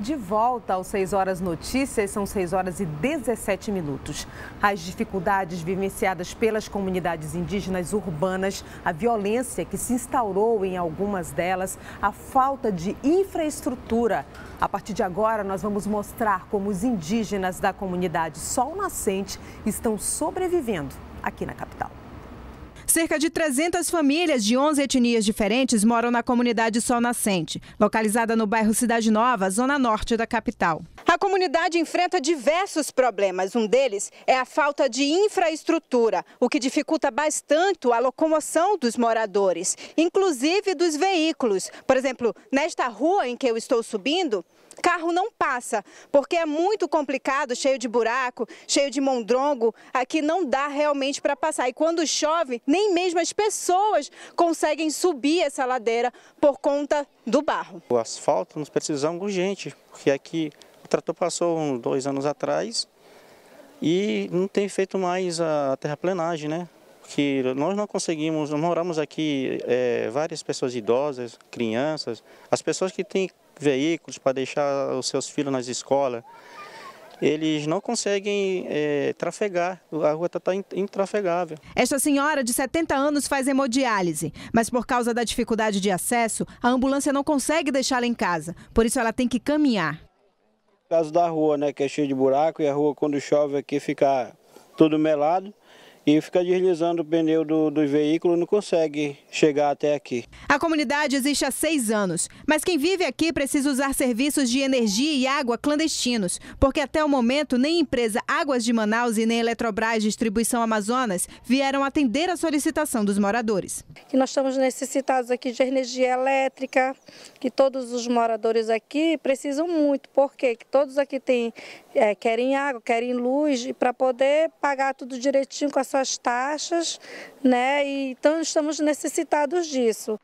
De volta aos 6 horas notícias, são 6 horas e 17 minutos. As dificuldades vivenciadas pelas comunidades indígenas urbanas, a violência que se instaurou em algumas delas, a falta de infraestrutura. A partir de agora, nós vamos mostrar como os indígenas da comunidade Sol Nascente estão sobrevivendo aqui na capital. Cerca de 300 famílias de 11 etnias diferentes moram na comunidade Sol Nascente, localizada no bairro Cidade Nova, zona norte da capital. A comunidade enfrenta diversos problemas. Um deles é a falta de infraestrutura, o que dificulta bastante a locomoção dos moradores, inclusive dos veículos. Por exemplo, nesta rua em que eu estou subindo, carro não passa, porque é muito complicado, cheio de buraco, cheio de mondrongo. Aqui não dá realmente para passar. E quando chove, nem mesmo as pessoas conseguem subir essa ladeira por conta do barro. O asfalto nós precisamos urgente, porque aqui o trator passou uns 2 anos atrás e não tem feito mais a terraplenagem, né? Porque nós não conseguimos, nós moramos aqui várias pessoas idosas, crianças, as pessoas que têm veículos para deixar os seus filhos nas escolas, eles não conseguem trafegar, a rua está intrafegável. Esta senhora de 70 anos faz hemodiálise, mas por causa da dificuldade de acesso, a ambulância não consegue deixá-la em casa, por isso ela tem que caminhar. Por causa da rua, né, que é cheia de buraco, e a rua quando chove aqui fica tudo melado. E fica deslizando o pneu do veículo, não consegue chegar até aqui. A comunidade existe há 6 anos, mas quem vive aqui precisa usar serviços de energia e água clandestinos, porque até o momento nem a empresa Águas de Manaus e nem a Eletrobras Distribuição Amazonas vieram atender a solicitação dos moradores. Que nós estamos necessitados aqui de energia elétrica, que todos os moradores aqui precisam muito, porque todos aqui querem água, querem luz, e para poder pagar tudo direitinho com as suas taxas, né? E então estamos necessitados disso.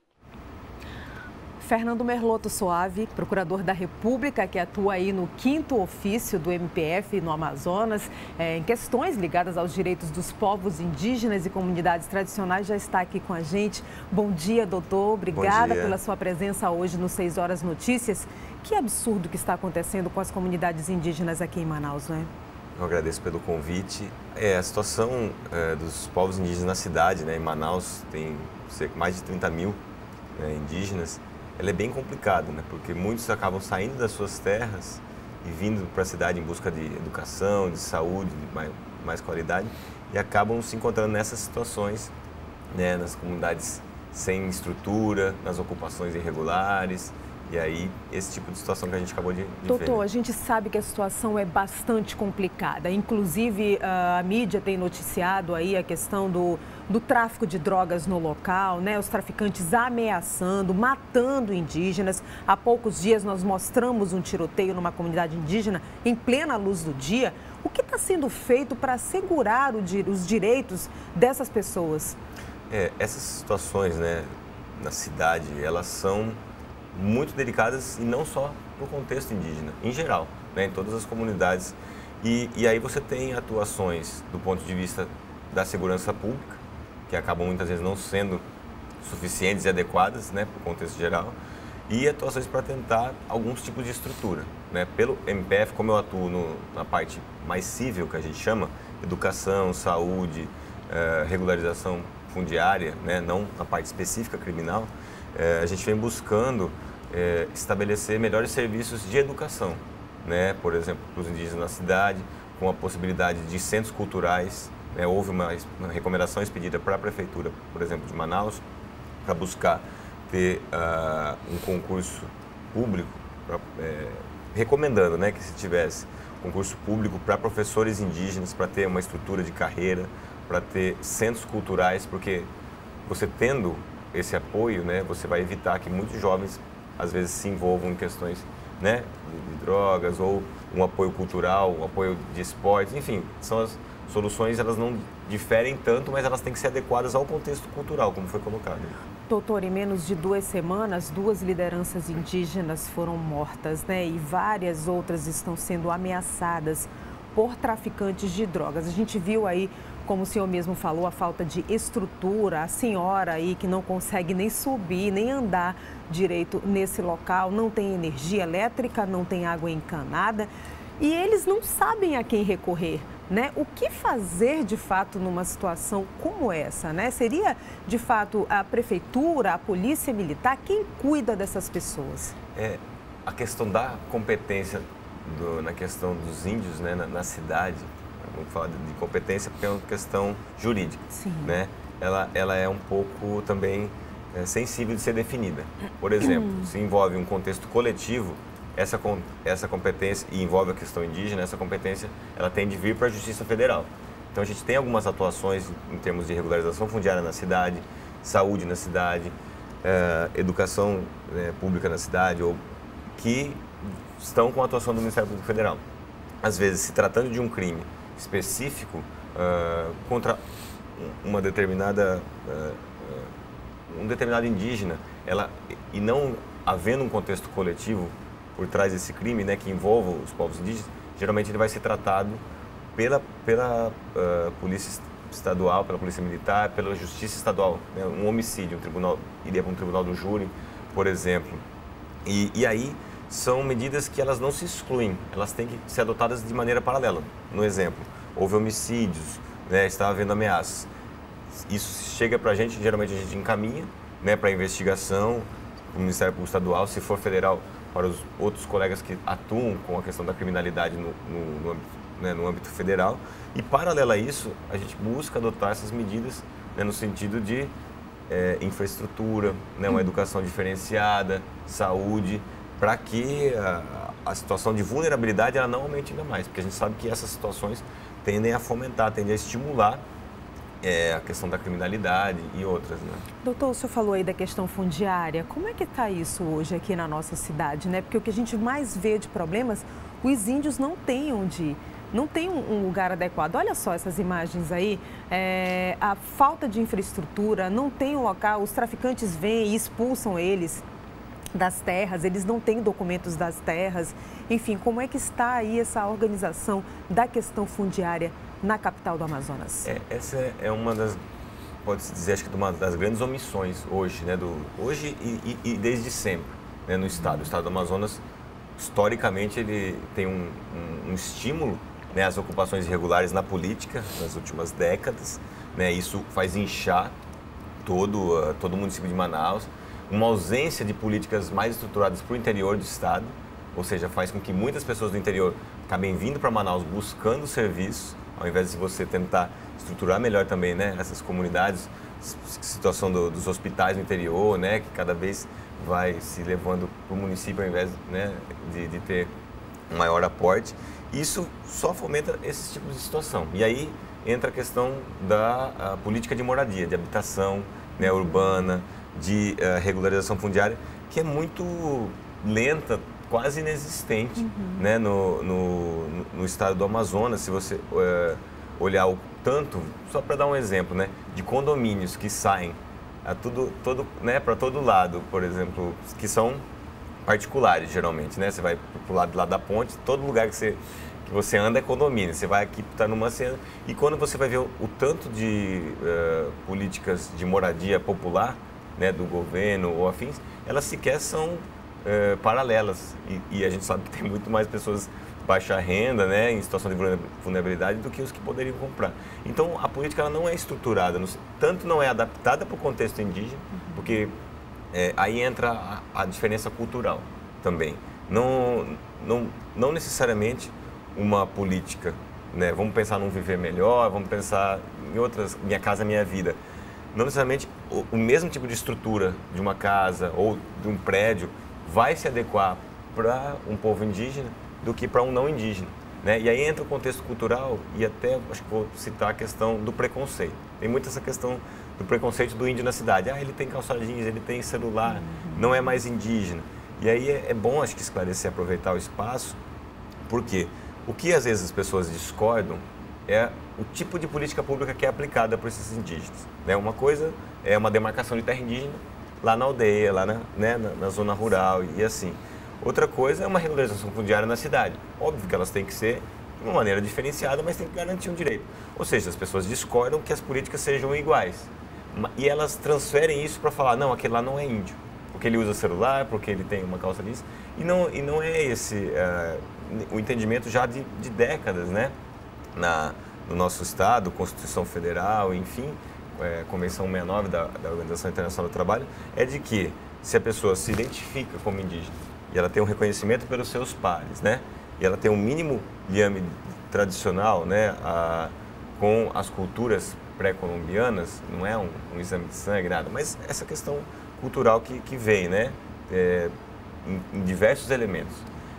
Fernando Merloto Soave, procurador da República, que atua aí no 5º ofício do MPF no Amazonas, em questões ligadas aos direitos dos povos indígenas e comunidades tradicionais, já está aqui com a gente. Bom dia, doutor. Obrigada pela sua presença hoje no 6 Horas Notícias. Que absurdo que está acontecendo com as comunidades indígenas aqui em Manaus, não é? Eu agradeço pelo convite. A situação dos povos indígenas na cidade, né, em Manaus, tem mais de 30 mil indígenas, ela é bem complicada, né, porque muitos acabam saindo das suas terras e vindo para a cidade em busca de educação, de saúde, de mais qualidade, e acabam se encontrando nessas situações, né, nas comunidades sem estrutura, nas ocupações irregulares. E aí, esse tipo de situação que a gente acabou de ver. Doutor, a gente sabe que a situação é bastante complicada. Inclusive, a mídia tem noticiado aí a questão do tráfico de drogas no local, né? Os traficantes ameaçando, matando indígenas. Há poucos dias nós mostramos um tiroteio numa comunidade indígena em plena luz do dia. O que está sendo feito para assegurar os direitos dessas pessoas? Essas situações, né, na cidade, elas são muito delicadas e não só no contexto indígena, em geral, né, em todas as comunidades. E aí você tem atuações do ponto de vista da segurança pública, que acabam muitas vezes não sendo suficientes e adequadas, né, para o contexto geral, e atuações para tentar alguns tipos de estrutura, né. Pelo MPF, como eu atuo na parte mais civil, que a gente chama, educação, saúde, regularização fundiária, né, não na parte específica criminal, a gente vem buscando estabelecer melhores serviços de educação, né? Por exemplo, para os indígenas na cidade, com a possibilidade de centros culturais. Né? Houve uma recomendação expedida para a Prefeitura, por exemplo, de Manaus, para buscar ter um concurso público, recomendando, né, que se tivesse concurso público para professores indígenas, para ter uma estrutura de carreira, para ter centros culturais, porque você tendo esse apoio, né, você vai evitar que muitos jovens, às vezes, se envolvam em questões, né, de drogas, ou um apoio cultural, um apoio de esportes, enfim, são as soluções, elas não diferem tanto, mas elas têm que ser adequadas ao contexto cultural, como foi colocado. Doutor, em menos de 2 semanas, 2 lideranças indígenas foram mortas, né, e várias outras estão sendo ameaçadas por traficantes de drogas. A gente viu aí como o senhor mesmo falou, a falta de estrutura, a senhora aí que não consegue nem subir, nem andar direito nesse local, não tem energia elétrica, não tem água encanada e eles não sabem a quem recorrer, né? O que fazer de fato numa situação como essa, né? Seria de fato a prefeitura, a polícia militar, quem cuida dessas pessoas? A questão da competência na questão dos índios, né, na cidade, vamos falar de competência porque é uma questão jurídica. Sim. Né? Ela é um pouco também sensível de ser definida. Por exemplo, se envolve um contexto coletivo, essa competência, e envolve a questão indígena, essa competência ela tem de vir para a Justiça Federal. Então a gente tem algumas atuações em termos de regularização fundiária na cidade, saúde na cidade, educação pública na cidade, ou que estão com a atuação do Ministério Público Federal. Às vezes, se tratando de um crime específico contra uma determinada, um determinado indígena, e não havendo um contexto coletivo por trás desse crime, né, que envolva os povos indígenas, geralmente ele vai ser tratado pela polícia estadual, pela polícia militar, pela justiça estadual, né, um homicídio, iria para um tribunal do júri, por exemplo. E aí são medidas que elas não se excluem, elas têm que ser adotadas de maneira paralela. No exemplo, houve homicídios, né, estava havendo ameaças. Isso chega para a gente, geralmente a gente encaminha, né, para a investigação, o Ministério Público Estadual, se for federal, para os outros colegas que atuam com a questão da criminalidade no âmbito federal. E, paralelo a isso, a gente busca adotar essas medidas, né, no sentido de infraestrutura, né, uma educação diferenciada, saúde, para que a situação de vulnerabilidade ela não aumente ainda mais, porque a gente sabe que essas situações tendem a fomentar, tendem a estimular a questão da criminalidade e outras, né? Doutor, o senhor falou aí da questão fundiária. Como é que está isso hoje aqui na nossa cidade, né? Porque o que a gente mais vê de problemas, os índios não têm onde ir, não tem um lugar adequado. Olha só essas imagens aí, a falta de infraestrutura, não tem um local, os traficantes vêm e expulsam eles das terras, eles não têm documentos das terras. Enfim, como é que está aí essa organização da questão fundiária na capital do Amazonas? Essa é uma das, pode-se dizer, acho que uma das grandes omissões hoje, né, hoje e desde sempre, né, no Estado. O Estado do Amazonas, historicamente, ele tem um estímulo, né, às ocupações irregulares na política nas últimas décadas, né, isso faz inchar todo o município de Manaus, uma ausência de políticas mais estruturadas para o interior do Estado, ou seja, faz com que muitas pessoas do interior acabem vindo para Manaus buscando serviços, ao invés de você tentar estruturar melhor também, né, essas comunidades, situação dos hospitais no interior, né, que cada vez vai se levando para o município ao invés, né, de ter um maior aporte. Isso só fomenta esses tipos de situação. E aí entra a questão da política de moradia, de habitação, né, urbana, de regularização fundiária, que é muito lenta, quase inexistente, né, no estado do Amazonas. Se você olhar o tanto, só para dar um exemplo, né, de condomínios que saem né, para todo lado, por exemplo, que são particulares geralmente, né? Você vai para o lado lá da ponte, todo lugar que você anda é condomínio. Você vai aqui, está numa cena, e quando você vai ver o tanto de políticas de moradia popular, né, do governo ou afins, elas sequer são paralelas. E a gente sabe que tem muito mais pessoas baixa renda, né, em situação de vulnerabilidade do que os que poderiam comprar. Então, a política ela não é estruturada, tanto não é adaptada para o contexto indígena, porque aí entra a diferença cultural também. Não necessariamente uma política, né, vamos pensar num viver melhor, vamos pensar em outras, Minha Casa Minha Vida. Não necessariamente o mesmo tipo de estrutura de uma casa ou de um prédio vai se adequar para um povo indígena do que para um não indígena, né? E aí entra o contexto cultural e até, acho que vou citar a questão do preconceito. Tem muito essa questão do preconceito do índio na cidade. Ele tem calça jeans, ele tem celular, não é mais indígena. E aí é bom, acho que esclarecer, aproveitar o espaço, porque o que às vezes as pessoas discordam é o tipo de política pública que é aplicada por esses indígenas, né? Uma coisa é uma demarcação de terra indígena lá na aldeia, lá na zona rural e assim. Outra coisa é uma regularização fundiária na cidade. Óbvio que elas têm que ser de uma maneira diferenciada, mas tem que garantir um direito. Ou seja, as pessoas discordam que as políticas sejam iguais. E elas transferem isso para falar, não, aquele lá não é índio, porque ele usa celular, porque ele tem uma calça disso. E não é esse o entendimento já de décadas, né? No nosso Estado, Constituição Federal, enfim, Convenção 69 da Organização Internacional do Trabalho, é de que se a pessoa se identifica como indígena e ela tem um reconhecimento pelos seus pares, né? E ela tem um mínimo liame tradicional, né? Com as culturas pré-colombianas, não é um exame de sangue, nada, mas essa questão cultural que vem, né? Em diversos elementos.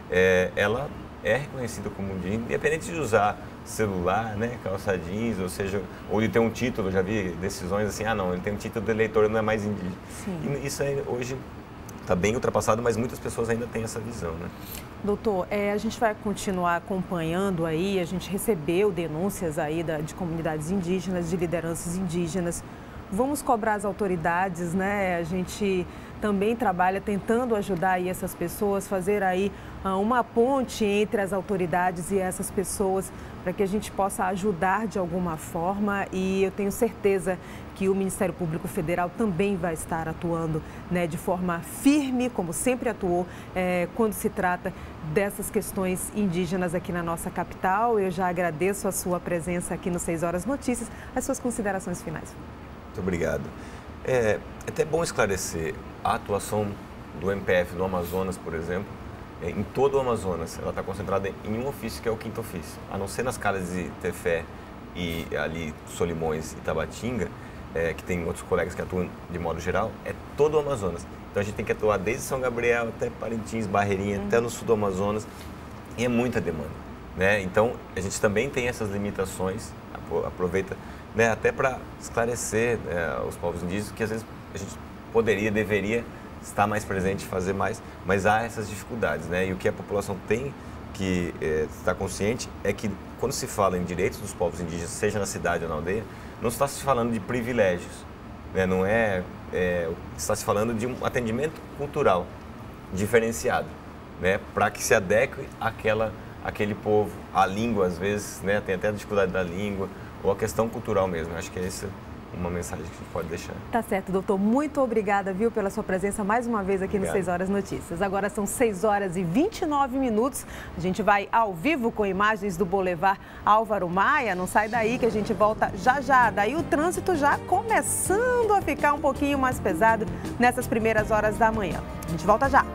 Ela é reconhecida como indígena, independente de usar celular, né, calça jeans, ou seja, ou de ter um título, já vi decisões assim, não, ele tem um título de eleitor, ele não é mais indígena. Sim. E isso aí, hoje está bem ultrapassado, mas muitas pessoas ainda têm essa visão, né? Doutor, a gente vai continuar acompanhando aí, a gente recebeu denúncias aí de comunidades indígenas, de lideranças indígenas. Vamos cobrar as autoridades, né? A gente também trabalha tentando ajudar aí essas pessoas, fazer aí uma ponte entre as autoridades e essas pessoas para que a gente possa ajudar de alguma forma, e eu tenho certeza que o Ministério Público Federal também vai estar atuando, né, de forma firme, como sempre atuou, quando se trata dessas questões indígenas aqui na nossa capital. Eu já agradeço a sua presença aqui no 6 Horas Notícias. As suas considerações finais. Muito obrigado. É até bom esclarecer a atuação do MPF no Amazonas, por exemplo. Em todo o Amazonas, ela está concentrada em um ofício, que é o 5º ofício. A não ser nas calhas de Tefé e ali Solimões e Tabatinga, que tem outros colegas que atuam de modo geral, é todo o Amazonas. Então a gente tem que atuar desde São Gabriel até Parintins, Barreirinha, até no sul do Amazonas, e é muita demanda, né? Então a gente também tem essas limitações, aproveita, né, até para esclarecer os povos indígenas, que às vezes a gente poderia, deveria estar mais presente, fazer mais, mas há essas dificuldades, né? E o que a população tem que estar consciente é que quando se fala em direitos dos povos indígenas, seja na cidade ou na aldeia, não está se falando de privilégios, né? Não está se falando de um atendimento cultural diferenciado, né? Para que se adeque àquele povo, a língua às vezes, né? Tem até a dificuldade da língua, ou a questão cultural mesmo. Acho que é essa uma mensagem que a gente pode deixar. Tá certo, doutor. Muito obrigada, viu, pela sua presença mais uma vez aqui no 6 Horas Notícias. Agora são 6 horas e 29 minutos. A gente vai ao vivo com imagens do Boulevard Álvaro Maia. Não sai daí que a gente volta já já. Daí o trânsito já começando a ficar um pouquinho mais pesado nessas primeiras horas da manhã. A gente volta já.